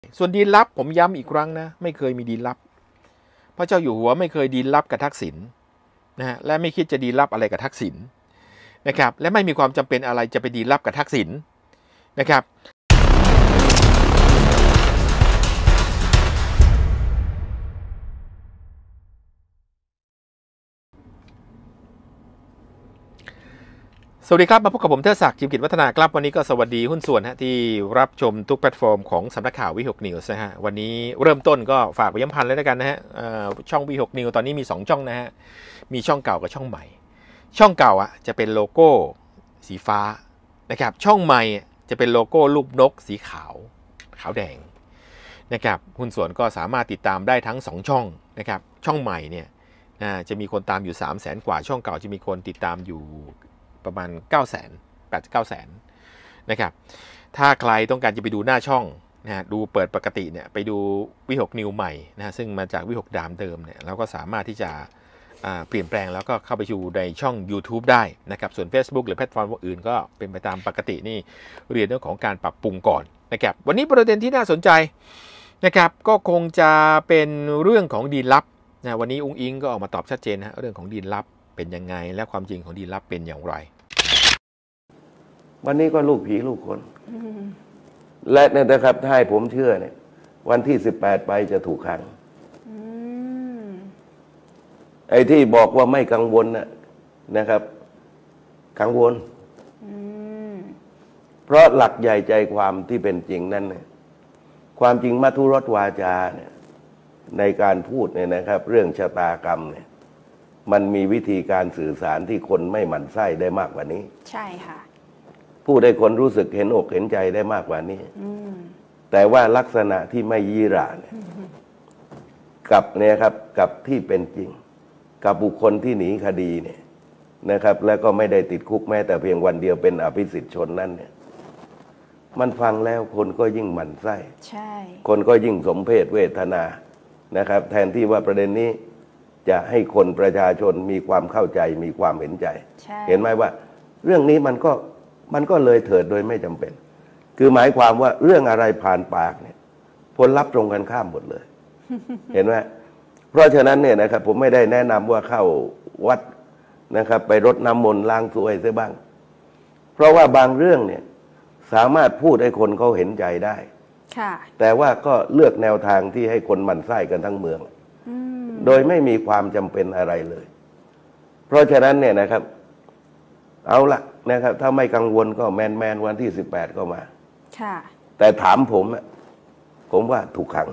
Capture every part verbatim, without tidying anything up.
ส่วนดีลลับผมย้ำอีกครั้งนะไม่เคยมีดีลลับพระเจ้าอยู่หัวไม่เคยดีลลับกับทักษิณนะฮะและไม่คิดจะดีลลับอะไรกับทักษิณนะครับและไม่มีความจำเป็นอะไรจะไปดีลลับกับทักษิณนะครับสวัสดีครับมาพบกับผมเทิดศักดิ์จิมกิจวัฒนาครับวันนี้ก็สวัสดีหุ้นส่วนฮะที่รับชมทุกแพลตฟอร์มของสำนักข่าววิหกนิวส์นะฮะวันนี้เริ่มต้นก็ฝากไปย้ำพันเลยแล้วกันนะฮะช่องวิหกนิวส์ตอนนี้มีสองช่องนะฮะมีช่องเก่ากับช่องใหม่ช่องเก่าอ่ะจะเป็นโลโก้สีฟ้านะครับช่องใหม่จะเป็นโลโก้รูปนกสีขาวขาวแดงนะครับหุ้นส่วนก็สามารถติดตามได้ทั้งสองช่องนะครับช่องใหม่เนี่ยจะมีคนตามอยู่ สามแสน กว่าช่องเก่าจะมีคนติดตามอยู่ประมาณ เก้าแสน แปด เก้าแสนนะครับถ้าใครต้องการจะไปดูหน้าช่องนะฮะดูเปิดปกติเนี่ยไปดูวิหกนิวใหม่นะฮะซึ่งมาจากวิหกดามเดิมเนี่ยเราก็สามารถที่จะเปลี่ยนแปลงแล้วก็เข้าไปดูในช่อง YouTube ได้นะครับส่วน Facebook หรือแพลตฟอร์มอื่นก็เป็นไปตามปกตินี่เรียนเรื่องของการปรับปรุงก่อนนะครับวันนี้ประเด็นที่น่าสนใจนะครับก็คงจะเป็นเรื่องของดีลลับนะวันนี้อุ้งอิงก็ออกมาตอบชัดเจนนะเรื่องของดีลลับเป็นยังไงและความจริงของดีลลับเป็นอย่างไรวันนี้ก็ลูกผีลูกคนและเนี่ยนะครับถ้าให้ผมเชื่อเนี่ยวันที่สิบแปดไปจะถูกขังไอ้ที่บอกว่าไม่กังวลนะนะครับกังวลเพราะหลักใหญ่ใจความที่เป็นจริงนั้นเนี่ยความจริงมัทุรสวาจาเนี่ยในการพูดเนี่ยนะครับเรื่องชะตากรรมเนี่ยมันมีวิธีการสื่อสารที่คนไม่หมั่นไส้ได้มากกว่านี้ใช่ค่ะพูดให้คนรู้สึกเห็นอกเห็นใจได้มากกว่านี้แต่ว่าลักษณะที่ไม่ยีหร่าเนี่ยกับเนี่ยครับกับที่เป็นจริงกับบุคคลที่หนีคดีเนี่ยนะครับแล้วก็ไม่ได้ติดคุกแม้แต่เพียงวันเดียวเป็นอภิสิทธิ์ชนนั้นเนี่ยมันฟังแล้วคนก็ยิ่งหมั่นไส้ใช่คนก็ยิ่งสมเพชเวทนานะครับแทนที่ว่าประเด็นนี้จะให้คนประชาชนมีความเข้าใจมีความเห็นใจเห็นไหมว่าเรื่องนี้มันก็มันก็เลยเถิดโดยไม่จำเป็นคือหมายความว่าเรื่องอะไรผ่านปากเนี่ยผลลัพธ์ตรงกันข้ามหมดเลย เห็นไหมเพราะฉะนั้นเนี่ยนะครับผมไม่ได้แนะนำว่าเข้าวัดนะครับไปรดน้ำมนต์ล้างสวยซะบ้างเพราะว่าบางเรื่องเนี่ยสามารถพูดให้คนเขาเห็นใจได้แต่ว่าก็เลือกแนวทางที่ให้คนหมั่นไส้กันทั้งเมืองโดยไม่มีความจำเป็นอะไรเลยเพราะฉะนั้นเนี่ยนะครับเอาละนะครับถ้าไม่กังวลก็แมนแมนวันที่สิบแปดก็มาแต่ถามผมอะผมว่าถูกขัง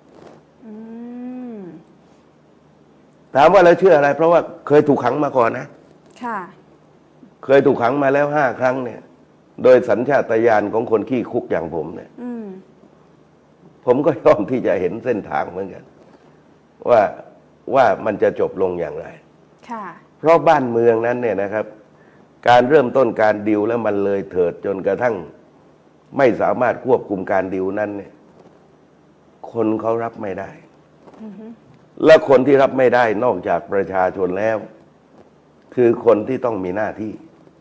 ถามว่าเราเชื่ออะไรเพราะว่าเคยถูกขังมาก่อนนะเคยถูกขังมาแล้วห้าครั้งเนี่ยโดยสัญชาตญาณของคนขี้คุกอย่างผมเนี่ยผมก็ยอมที่จะเห็นเส้นทางเหมือนกันว่าว่ามันจะจบลงอย่างไรเพราะบ้านเมืองนั้นเนี่ยนะครับการเริ่มต้นการดิวแล้วมันเลยเถิดจนกระทั่งไม่สามารถควบคุมการดิวนั้นเนี่ยคนเขารับไม่ได้และคนที่รับไม่ได้นอกจากประชาชนแล้วคือคนที่ต้องมีหน้าที่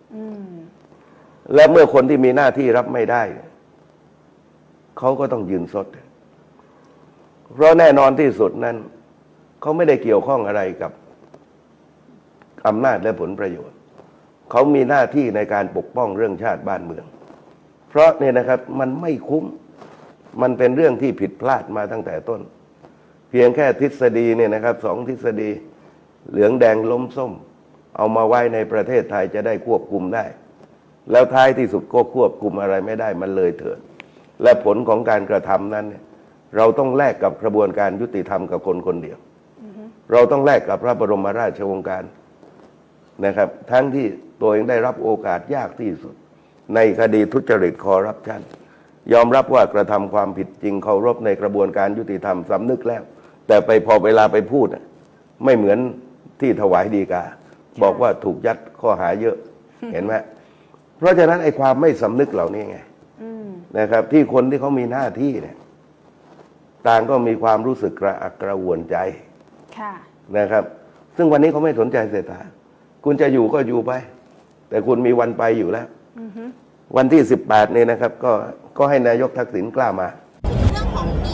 และเมื่อคนที่มีหน้าที่รับไม่ได้เขาก็ต้องยืนซดเพราะแน่นอนที่สุดนั้นเขาไม่ได้เกี่ยวข้องอะไรกับอำนาจและผลประโยชน์เขามีหน้าที่ในการปกป้องเรื่องชาติบ้านเมืองเพราะเนี่ยนะครับมันไม่คุ้มมันเป็นเรื่องที่ผิดพลาดมาตั้งแต่ต้นเพียงแค่ทฤษฎีเนี่ยนะครับสองทฤษฎีเหลืองแดงล้มส้มเอามาไว้ในประเทศไทยจะได้ควบคุมได้แล้วท้ายที่สุดก็ควบคุมอะไรไม่ได้มันเลยเถิดและผลของการกระทำนั้นเนี่ยเราต้องแลกกับกระบวนการยุติธรรมกับคนคนเดียวเราต้องแลกกับพระบรมราชโองการนะครับทั้งที่ตัวเองได้รับโอกาสยากที่สุดในคดีทุจริตคอร์รัปชันยอมรับว่ากระทำความผิดจริงเคารพในกระบวนการยุติธรรมสำนึกแล้วแต่ไปพอเวลาไปพูดไม่เหมือนที่ถวายฎีกาบอกว่าถูกยัดข้อหาเยอะเห็นไหมเพราะฉะนั้นไอ้ความไม่สำนึกเหล่านี้ไงนะครับที่คนที่เขามีหน้าที่เนี่ยต่างก็มีความรู้สึกกระอักกระอ่วนใจนะครับซึ่งวันนี้เขาไม่สนใจเศรษฐาคุณจะอยู่ก็อยู่ไปแต่คุณมีวันไปอยู่แล้ววันที่สิบแปดนี่นะครับก็ก็ให้นายกทักษิณกล้ามาเรื่องของดี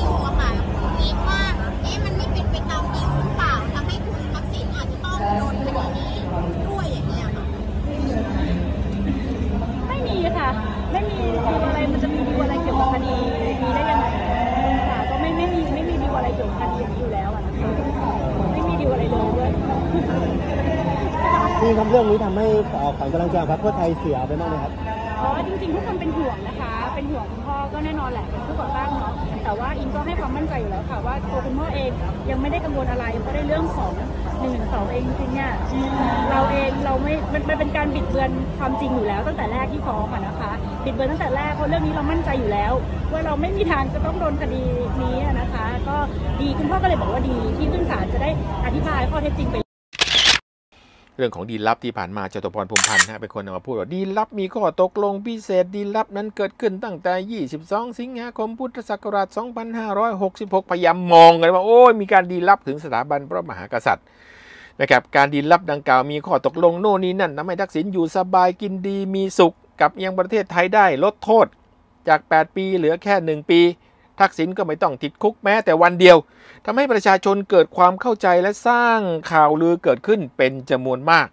ครับเรื่องนี้ทำให้ขวัญกำลังใจพรรคเพื่อไทยเสียไปบ้างไหมครับอ๋อจริงๆทุกคนเป็นห่วงนะคะเป็นห่วงคุณพ่อก็แน่นอนแหละเป็นผู้ก่อตั้งเนาะแต่ว่าอิงก็ให้ความมั่นใจอยู่แล้วค่ะว่าตัวคุณพ่อเองยังไม่ได้กังวลอะไรเพราะในเรื่องของหนึ่งหนึ่งสองเองจริงๆเนี่ยเราเองเราไม่มันเป็นการบิดเบือนความจริงอยู่แล้วตั้งแต่แรกที่ฟ้องอะนะคะบิดเบือนตั้งแต่แรกเพราะเรื่องนี้เรามั่นใจอยู่แล้วว่าเราไม่มีทางจะต้องโดนคดีนี้นะคะก็ดีคุณพ่อก็เลยบอกว่าดีที่ขึ้นศาลจะได้อธิบายข้อเท็จจริงไปเรื่องของดีลลับที่ผ่านมาจตุพรพรหมพันธ์นะเป็นคนเอามาพูดว่าดีลลับมีข้อตกลงพิเศษดีลลับนั้นเกิดขึ้นตั้งแต่ยี่สิบสองสิงหาคมพุทธศักราชสองพันห้าร้อยหกสิบหกพยายามมองกันว่าโอ้ยมีการดีลลับถึงสถาบันพระมหากษัตริย์นะครับการดีลลับดังกล่าวมีข้อตกลงโน่นนี่นั่นทำให้ทักษิณอยู่สบายกินดีมีสุขกับยังประเทศไทยได้ลดโทษจากแปดปีเหลือแค่หนึ่งปีทักษิณก็ไม่ต้องติดคุกแม้แต่วันเดียวทำให้ประชาชนเกิดความเข้าใจและสร้างข่าวลือเกิดขึ้นเป็นจำนวนมาก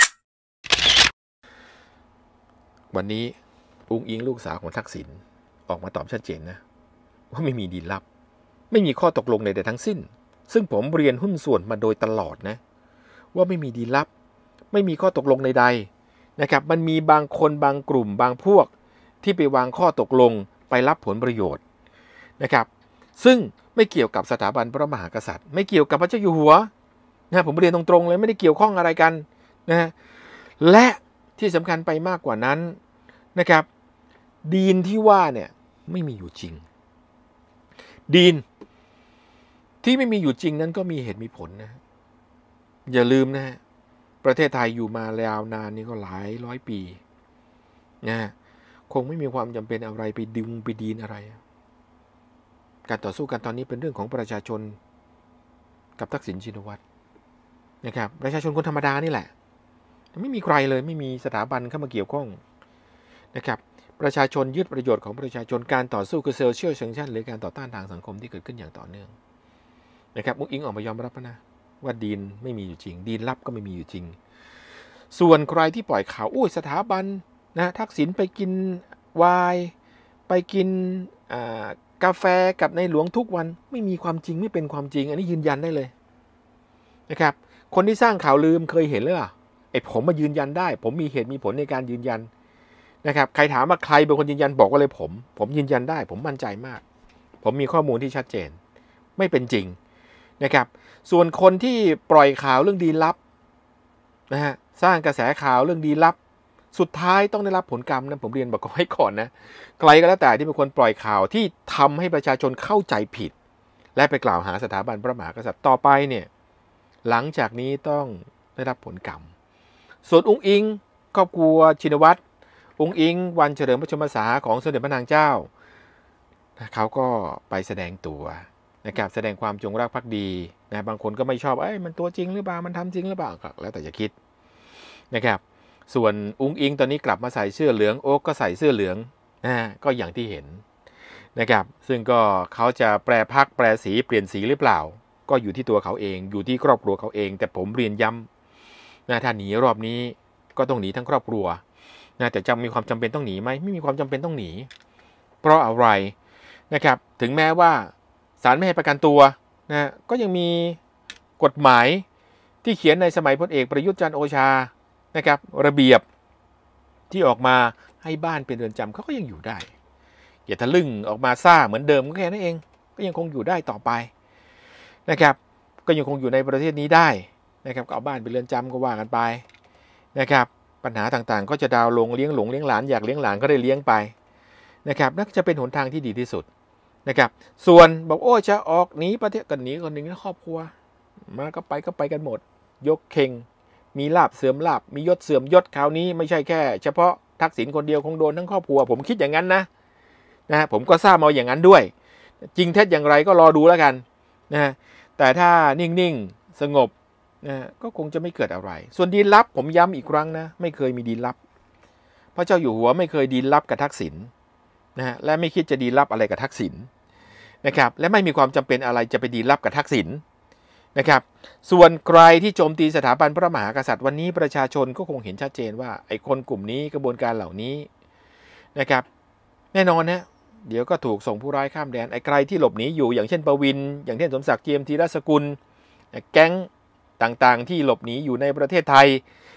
วันนี้อุ้งอิงลูกสาวของทักษิณออกมาตอบชัดเจนนะว่าไม่มีดีลลับไม่มีข้อตกลงใดๆทั้งสิ้นซึ่งผมเรียนหุ้นส่วนมาโดยตลอดนะว่าไม่มีดีลลับไม่มีข้อตกลงใดๆนะครับมันมีบางคนบางกลุ่มบางพวกที่ไปวางข้อตกลงไปรับผลประโยชน์นะครับซึ่งไม่เกี่ยวกับสถาบันพระมหากษัตริย์ไม่เกี่ยวกับพระเจ้าอยู่หัวนะผมเรียนตรงๆเลยไม่ได้เกี่ยวข้องอะไรกันนะและที่สำคัญไปมากกว่านั้นนะครับดีนที่ว่าเนี่ยไม่มีอยู่จริงดีนที่ไม่มีอยู่จริงนั้นก็มีเหตุมีผลนะอย่าลืมนะฮะประเทศไทยอยู่มายาวนานนี่ก็หลายร้อยปีนะคงไม่มีความจำเป็นอะไรไปดึงไปดีนอะไรการต่อสู้กันตอนนี้เป็นเรื่องของประชาชนกับทักษิณชินวัตรนะครับประชาชนคนธรรมดานี่แหละไม่มีใครเลยไม่มีสถาบันเข้ามาเกี่ยวข้องนะครับประชาชนยึดประโยชน์ของประชาชนการต่อสู้คือโซเชียลแซงชั่นหรือการต่อต้านทางสังคมที่เกิดขึ้นอย่างต่อเนื่องนะครับมุกอิงออกมายอมรับนะว่าดีนไม่มีอยู่จริงดีนลับก็ไม่มีอยู่จริงส่วนใครที่ปล่อยข่าวอุ้ยสถาบันนะทักษิณไปกินไวน์ไปกินกาแฟกับในหลวงทุกวันไม่มีความจริงไม่เป็นความจริงอันนี้ยืนยันได้เลยนะครับคนที่สร้างข่าวลืมเคยเห็นหรือเปล่าไอ้ผมมายืนยันได้ผมมีเหตุมีผลในการยืนยันนะครับใครถามว่าใครเป็นคนยืนยันบอกว่าเลยผมผมยืนยันได้ผมมั่นใจมากผมมีข้อมูลที่ชัดเจนไม่เป็นจริงนะครับส่วนคนที่ปล่อยข่าวเรื่องดีลับนะฮะสร้างกระแสข่าวเรื่องดีลับสุดท้ายต้องได้รับผลกรรมนะผมเรียนบอกไว้ก่อนนะใครก็แล้วแต่ที่เป็นคนปล่อยข่าวที่ทำให้ประชาชนเข้าใจผิดและไปกล่าวหาสถาบันพระมหากษัตริย์ต่อไปเนี่ยหลังจากนี้ต้องได้รับผลกรรมส่วนอุ้งอิงครอบครัวชินวัตรอุ้งอิงวันเฉลิมพระชนมพรรษาของสมเด็จพระนางเจ้าเขาก็ไปแสดงตัวนะครับแสดงความจงรักภักดีนะบางคนก็ไม่ชอบเอ้ยมันตัวจริงหรือเปล่ามันทำจริงหรือเปล่าก็แล้วแต่จะคิดนะครับส่วนอุ้งอิงตอนนี้กลับมาใส่เสื้อเหลืองโอ๊กก็ใส่เสื้อเหลืองนะก็อย่างที่เห็นนะครับซึ่งก็เขาจะแปรพักแปรสีเปลี่ยนสีหรือเปล่าก็อยู่ที่ตัวเขาเองอยู่ที่ครอบครัวเขาเองแต่ผมเรียนย้ำนะถ้าหนีรอบนี้ก็ต้องหนีทั้งครอบครัวนะแต่จะมีความจำเป็นต้องหนีไหมไม่มีความจำเป็นต้องหนีเพราะอะไรนะครับถึงแม้ว่าศาลไม่ให้ประกันตัวนะก็ยังมีกฎหมายที่เขียนในสมัยพลเอกประยุทธ์จันทร์โอชานะครับระเบียบที่ออกมาให้บ้านเป็นเรือนจำเขาก็ยังอยู่ได้อย่าทะลึ่งออกมาซ่าเหมือนเดิมก็แค่นั้นเองก็ยังคงอยู่ได้ต่อไปนะครับก็ยังคงอยู่ในประเทศนี้ได้นะครับก็เอาบ้านเป็นเรือนจำก็ว่ากันไปนะครับปัญหาต่างๆก็จะดาวลงเลี้ยงหลงเลี้ยงหลานอยากเลี้ยงหลานก็ได้เลี้ยงไปนะครับนั่นจะเป็นหนทางที่ดีที่สุดนะครับส่วนบอกโอ้จะออกหนีประเทศกันหนีคนหนึ่งครอบครัวมาก็ไปก็ไปกันหมดยกเข่งมีลาบเสื่อมลาบมียศเสื่อมยศคราวนี้ไม่ใช่แค่เฉพาะทักษิณคนเดียวคงโดนทั้งครอบครัวผมคิดอย่างนั้นนะนะผมก็ทราบมาอย่างนั้นด้วยจริงเท็จอย่างไรก็รอดูแล้วกันนะแต่ถ้านิ่งๆสงบนะก็คงจะไม่เกิดอะไรส่วนดีลลับผมย้ำอีกครั้งนะไม่เคยมีดีลลับพระเจ้าอยู่หัวไม่เคยดีลลับกับทักษิณนะฮะและไม่คิดจะดีลลับอะไรกับทักษิณนะครับและไม่มีความจำเป็นอะไรจะไปดีลลับกับทักษิณนะครับส่วนใครที่โจมตีสถาบันพระมหากษัตริย์วันนี้ประชาชนก็คงเห็นชัดเจนว่าไอ้คนกลุ่มนี้กระบวนการเหล่านี้นะครับแน่นอนนะเดี๋ยวก็ถูกส่งผู้ร้ายข้ามแดนไอ้ใครที่หลบหนีอยู่อย่างเช่นประวินอย่างเช่นสมศักดิ์เจียมธีรสกุลแก๊งต่างๆที่หลบหนีอยู่ในประเทศไทย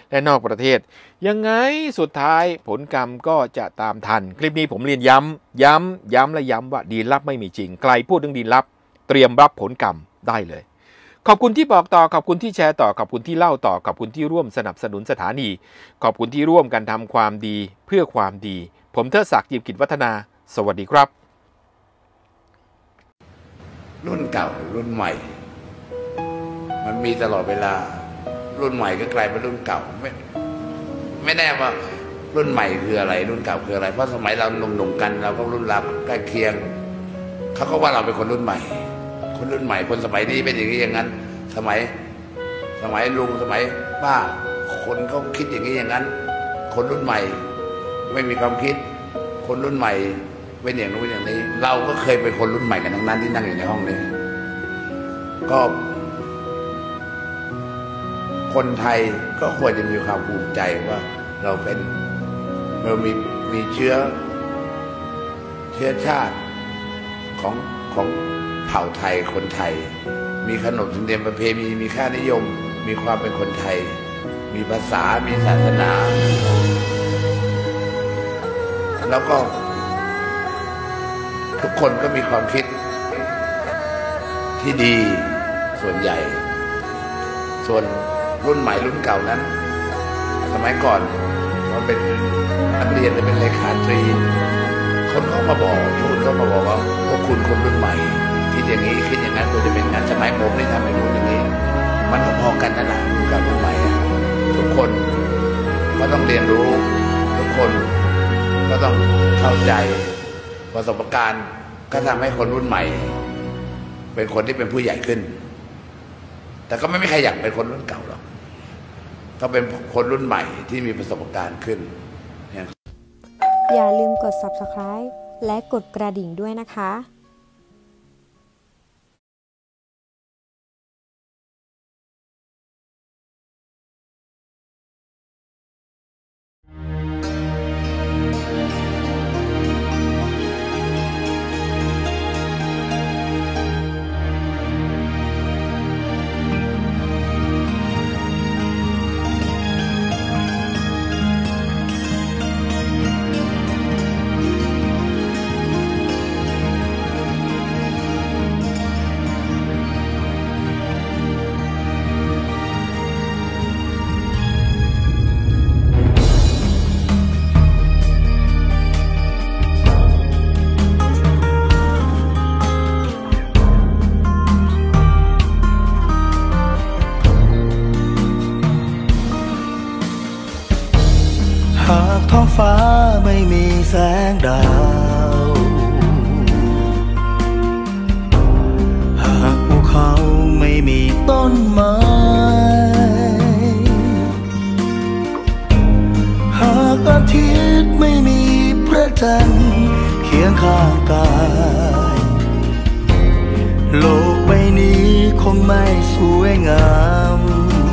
และนอกประเทศยังไงสุดท้ายผลกรรมก็จะตามทันคลิปนี้ผมเรียนย้ำย้ำย้ำและย้ำว่าดีลลับไม่มีจริงใครพูดถึงดีลลับเตรียมรับผลกรรมได้เลยขอบคุณที่บอกต่อขอบคุณที่แชร์ต่อขอบคุณที่เล่าต่อขอบคุณที่ร่วมสนับสนุนสถานีขอบคุณที่ร่วมกันทำความดีเพื่อความดีผมเทิดศักดิ์ จิมกิจวัฒนาสวัสดีครับรุ่นเก่ารุ่นใหม่มันมีตลอดเวลารุ่นใหม่ก็กลายเป็นรุ่นเก่าไม่ไม่แน่ว่ารุ่นใหม่คืออะไรรุ่นเก่าคืออะไรเพราะสมัยเราหนุ่มๆกันเราก็รุ่นราวใกล้เคียงเขาก็ว่าเราเป็นคนรุ่นใหม่คนรุ่นใหม่คนสมัยนี้เป็นอย่างนี้อย่างนั้นสมัยสมัยลุงสมัยป้าคนเขาคิดอย่างนี้อย่างนั้นคนรุ่นใหม่ไม่มีความคิดคนรุ่นใหม่เป็นอย่างนู้นอย่างนี้เราก็เคยเป็นคนรุ่นใหม่กันทั้งนั้นที่นั่งอยู่ในห้องนี้ก็คนไทยก็ควรจะมีความภูมิใจว่าเราเป็นเรามีมีเชื้อเชื้อชาติของของเผ่าไทยคนไทยมีขนบธรรมเนียมประเพณีมีค่านิยมมีความเป็นคนไทยมีภาษามีศาสนาแล้วก็ทุกคนก็มีความคิดที่ดีส่วนใหญ่ส่วนรุ่นใหม่รุ่นเก่านั้นสมัยก่อนมันเป็นนักเรียนเป็นเลขาตรีคนเขามาบอกพูดเขามาบอกว่าพวกคุณคนรุ่นใหม่คิดอย่างนี้คิดอย่างนั้นควรจะเป็นงานสมัยผมนี่ทำให้รู้อย่างนี้มันก็พอกันนั่นแหละกับรุ่นใหม่ทุกคนก็ต้องเรียนรู้ทุกคนก็ต้องเข้าใจประสบการณ์ก็ทำให้คนรุ่นใหม่เป็นคนที่เป็นผู้ใหญ่ขึ้นแต่ก็ไม่มีใครอยากเป็นคนรุ่นเก่าหรอกต้องเป็นคนรุ่นใหม่ที่มีประสบการณ์ขึ้นอย่าลืมกด ซับสไครบ์ และกดกระดิ่งด้วยนะคะหากท้องฟ้าไม่มีแสงดาวหากภูเขาไม่มีต้นไม้หากอาทิตย์ไม่มีพระจันทร์เคียงข้างกายโลกใบนี้คงไม่สวยงาม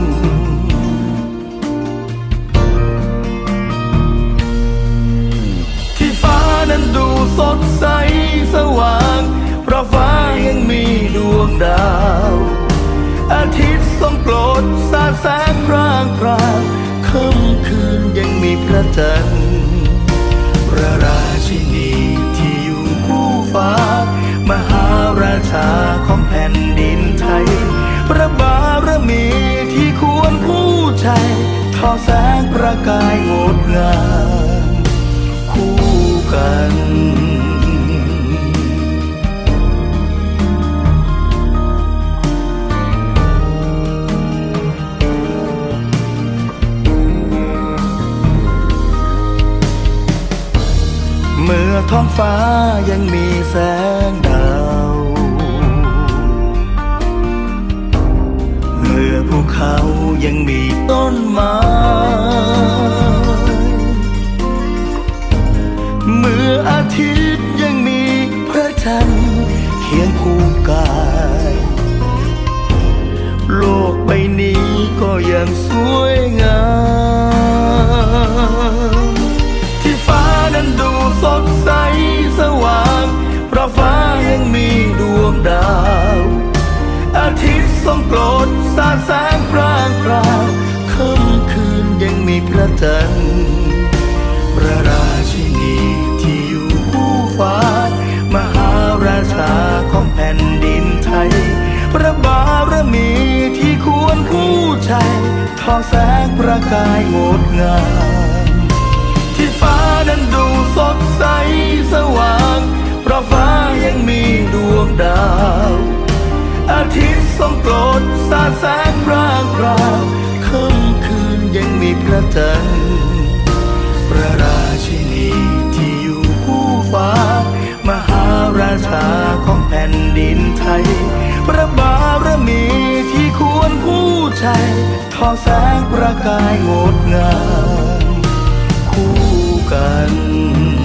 นั้นดูสดใสสว่างเพราะฟ้ายังมีดวงดาวอาทิตย์ส่องโปรดสาดแสงพร่างพรางค่ำคืนยังมีพระจันทร์พระราชินีที่อยู่คู่ฟ้ามหาราชาของแผ่นดินไทยพระบารมีที่ควรผู้ใจทอแสงประกายงดงามคู่กันเมื่อท้องฟ้ายังมีแสงดาวเมื่อภูเขายังมีต้นไม้เมื่ออาทิตย์ยังมีพระจันทร์เคียงคู่กายโลกใบนี้ก็ยังสวยงามที่ฟ้านั้นดูสดใสสว่างเพราะฟ้ายังมีดวงดาวอาทิตย์ส่องโปรดสาดแสงพร่างพราวค่ำคืนยังอแสงประกายงดงามที่ฟ้านั้นดูสดใสสว่างเพราะฟ้ายังมีดวงดาวอาทิตย์ส่องกลดสาดแสงพร่างพราวค่ำคืนยังมีพระจันทร์พระราชินีที่อยู่คู่ฟ้ามหาราชาของแผ่นดินไทยพระบารมีที่ควรผู้ใจทอแสงประกายงดงามคู่กัน